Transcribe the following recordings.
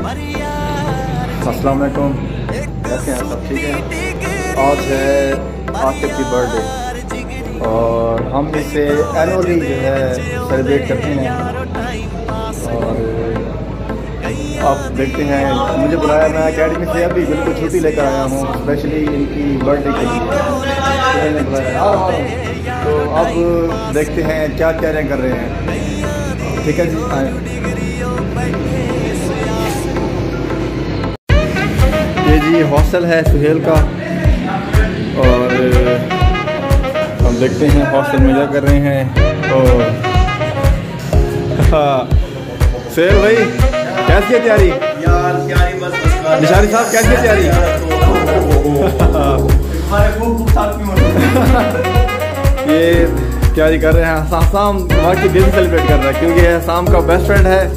अस्सलाम वालेकुम, कैसे हैं सब? ठीक है। आज है आतिफ की बर्थडे और हम इसे एनुअली जो है सेलिब्रेट करते हैं। और आप देखते हैं मुझे बुलाया, मैं अकेडमी से अभी बिल्कुल छुट्टी लेकर आया हूँ स्पेशली इनकी बर्थडे के लिए। मैंने बुलाया तो अब देखते हैं क्या तैयारियाँ कर रहे हैं। ठीक है जी, आए। ये जी हॉस्टल है सुहेल का और हम देखते हैं हॉस्टल में क्या कर रहे हैं। और सुहेल भाई कैसी है तैयारी? यार तैयारी बस निशानी साहब कैसी है तैयारी? ये तैयारी कर रहे हैं। शाम बाकी दिन सेलिब्रेट कर रहे हैं क्योंकि ये शाम का बेस्ट फ्रेंड है।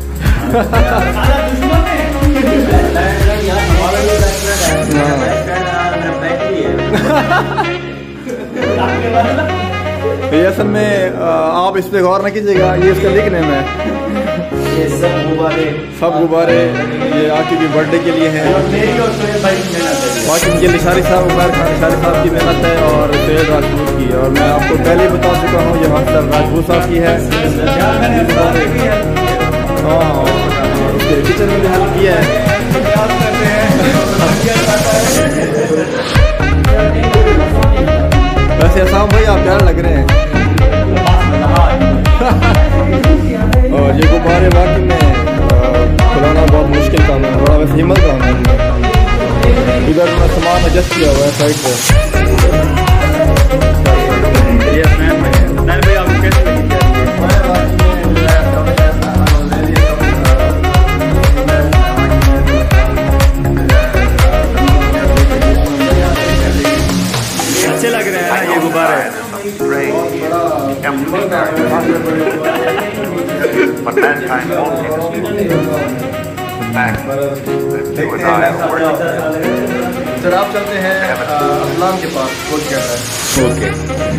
ये असल में आप इस पे गौर न कीजिएगा, ये इसका लिखने में ये सब गुब्बारे ये आकिब की बर्थडे के लिए हैं। बाकी ये निशारी साहब उमर खान निशारी साहब की मेहनत है और सुहेल राजपूत की। और मैं आपको पहले ही बता चुका हूँ ये हॉस्टल राजपूत साहब की है। हाँ, उसके किचन में भी हेल्प किया है। वैसे असाम भाई आप प्यारे लग रहे हैं। और ये गुब्बारे वाकई में खुलाना बहुत मुश्किल काम है, बड़ा वैसे हिम्मत काम है। इधर मैं सामान एडजस्ट किया हुआ है साइड पे। ये भाई आपको कैसे लगी? अच्छे लग रहे हैं ये गुब्बारे। सर आप चलते हैं असलाम के पास, खोल के आता है। ओके।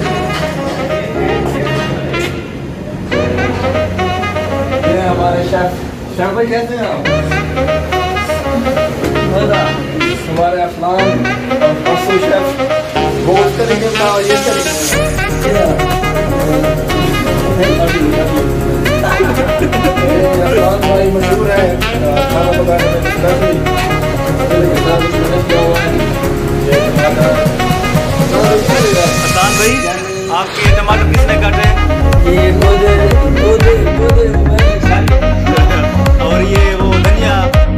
ये हमारे शेफ भाई कैसे हैं आप? हमारे असलाम और शेफ बहुत तरीके का ये भाई मशहूर है खाना पकाने में। हसन भाई आपके टमाटर किसने काटे? ये और ये वो धनिया।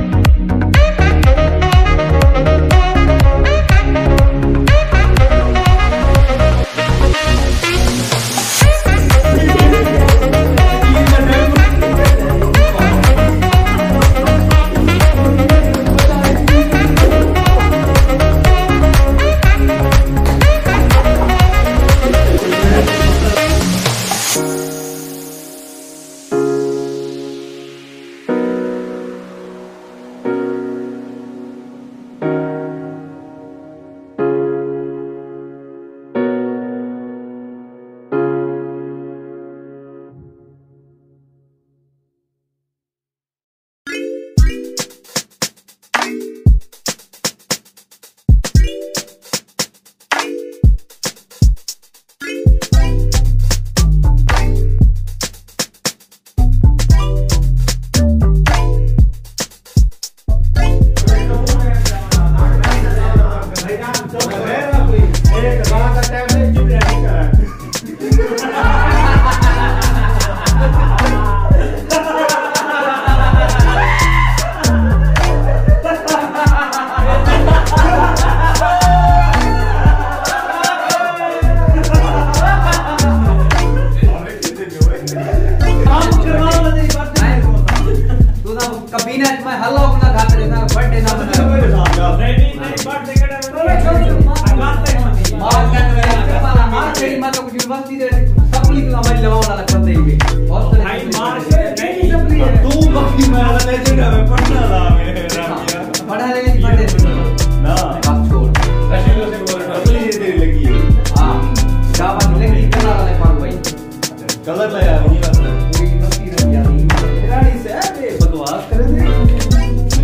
कलर लगा बकवास कर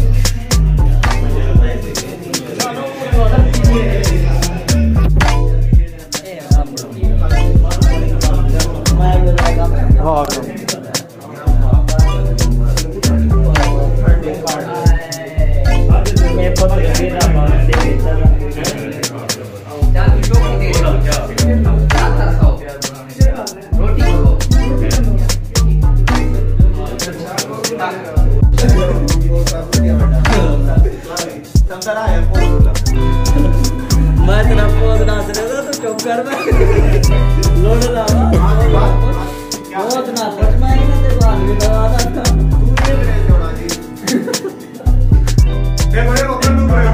मैं तेरा पोज नाच रहा था तो चुप कर मैं लोड लावा बहुत ना सच में ना ते बाल भी लगा था देखो ये रोकन नहीं पड़ेगा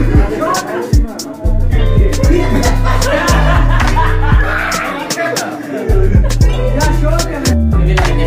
या शो कर ये लाइक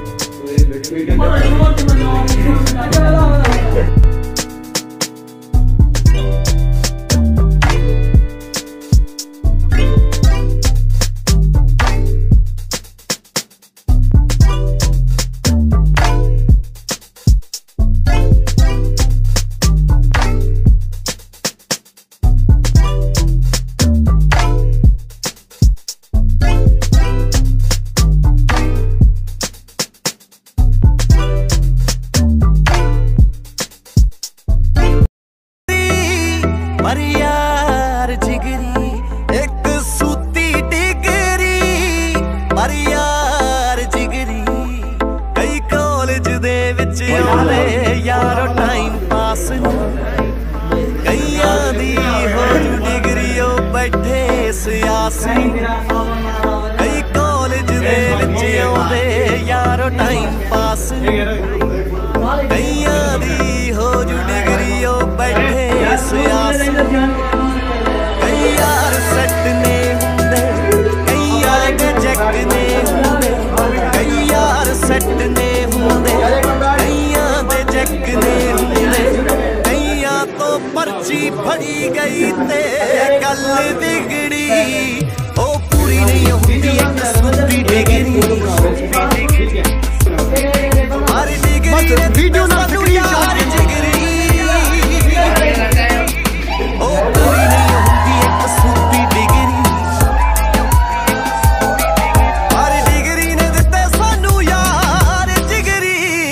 यारो टाइम पास कईयां दी हो डिग्री बैठे सियास कई कॉलेज दे विच आउंदे यारो टाइम पास कईयां दी हो डिग्री बैठे सियास कई यार सट ने हुंदे कई यार जक ने हुंदे कई यार सट ने हुंदे तो पर्ची फड़ी गई ते गल बिगड़ी ओ पूरी नहीं होती एक सुपी डिग्री हर डिग्री ने वीडियो ना यार जिगरी ओ पूरी नहीं होती एक सुपी डिग्री हर डिग्री ने दिते सानू यार जिगरी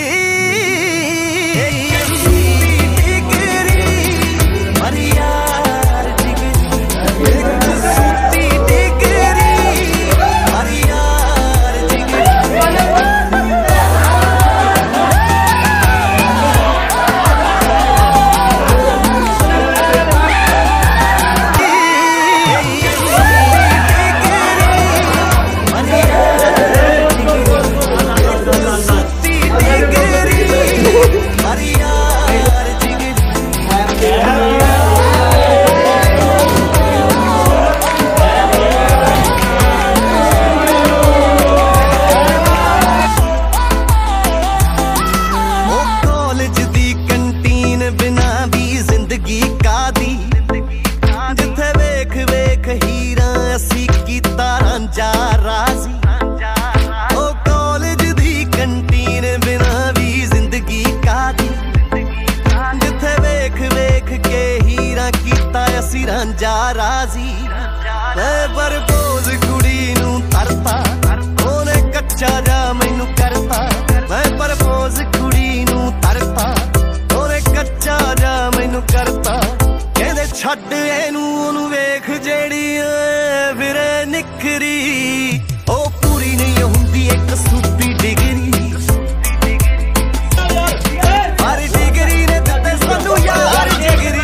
रांझा राजी मैं बरबोज कुड़ी नू तरता ओने कच्चा जा मैनू करता मैं बरबोज कुड़ी नू तरता ओने कच्चा जा मैनू करता कहंदे छड्ड एनू ओनू वेख जेड़ी फिरे निखरी ओ पूरी नहीं हुंदी एक सूपी डिग्री हर डिग्री ने दित्ते सानू यार जिगरी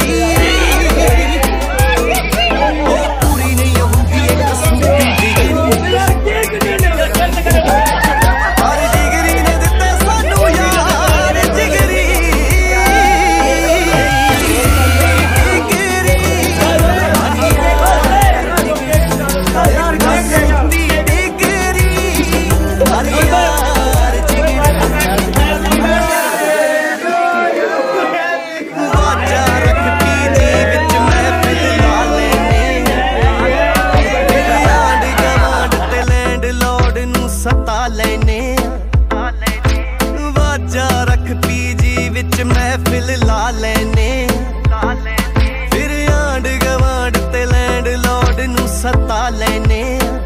महफिल ला लेने फिर आंड गवांड ते लैंड लॉर्ड नू सता लेने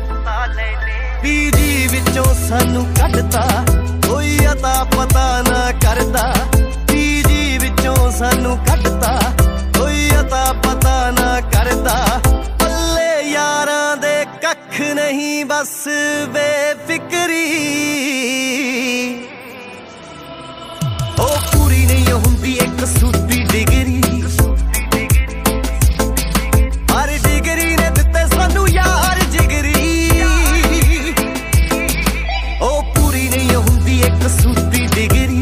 पीजी विचों सानू कढता कोई अता पता ना करदा पीजी विचों सानू कढता कोई अता पता ना करदा पल्ले यारां दे कख नहीं बस बेफिक्री ओ पूरी एक सूती डिग्री, पर डिग्री ने दिते सानू यार जिगरी। ओ पूरी नहीं हुंदी एक सूती डिग्री,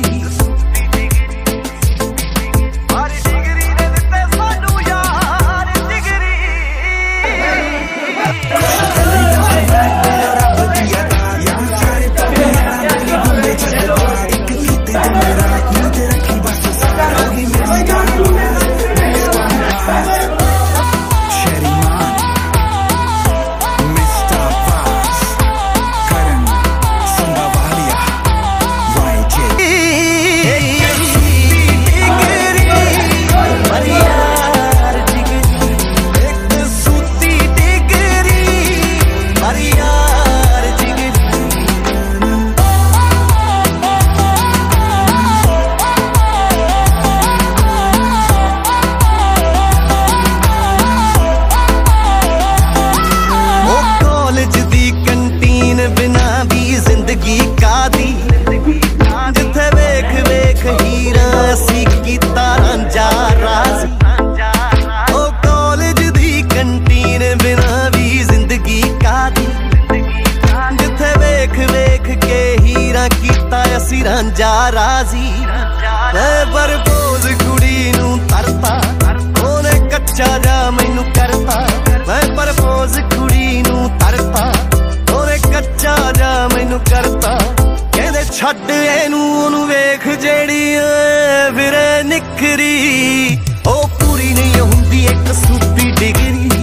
जिथे वेख वेख हीरा असी कीता रांझा राजी। ओ कॉलेज दी कंटीन बिना भी जिंदगी कादी, जिथे वेख वेख के हीरा कीता असी रांझा राजी। मैं बरबोज कुड़ी नूं तरता, ओने कच्चा जा मैनू करता। मैं बरबोज कुड़ी नूं तरता, ओने कच्चा जा मैनू करता। कहंदे छड्ड एनू ओनू वेख जेड़ी फिरे निखरी। ओ पूरी नहीं हुंदी एक सूती डिग्री,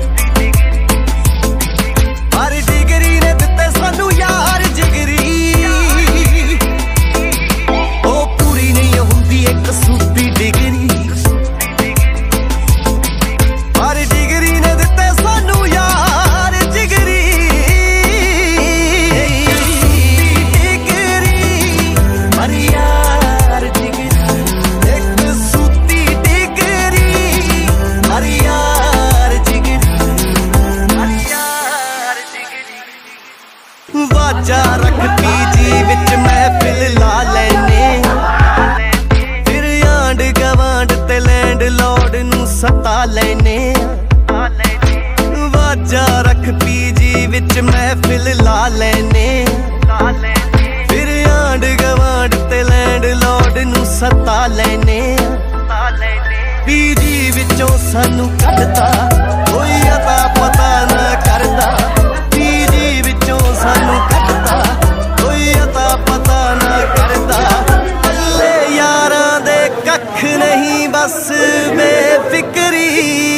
पर डिग्री ने दिते सानू यार जिगरी। ओ पूरी नहीं हुंदी एक सूती डिग्री, पर डिग्री ने दिते सानू यार जिगरी। वाजा रख पीजी विच महफिल ला लैने, फिर आंड गवांड ते लैंड लॉर्ड नू सता लैने। वाजा रख पीजी विच महफिल ला लैने, फिर आंड गवांड ते लैंड लॉर्ड नू सता लैने। पीजी विचों सानू कढता कोई अता पता ना करदा, पीजी विचों सानू कढता कोई अता पता ना करदा। अल्ले यारां दे कख नहीं बस बेफिक्री।